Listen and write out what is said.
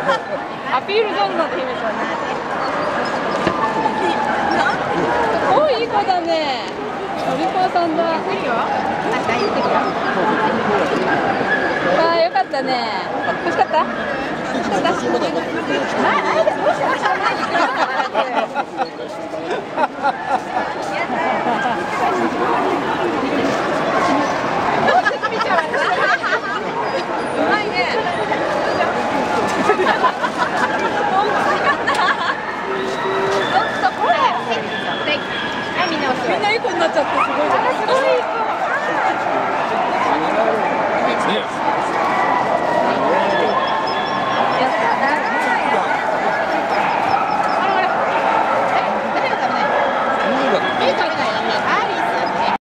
アピール上手なって姫さんね。おいい子だね。お利口さんだ。ああよかったね。欲しかった？欲しかった？うまいね。みんないい子になっちゃってすごい。すごい。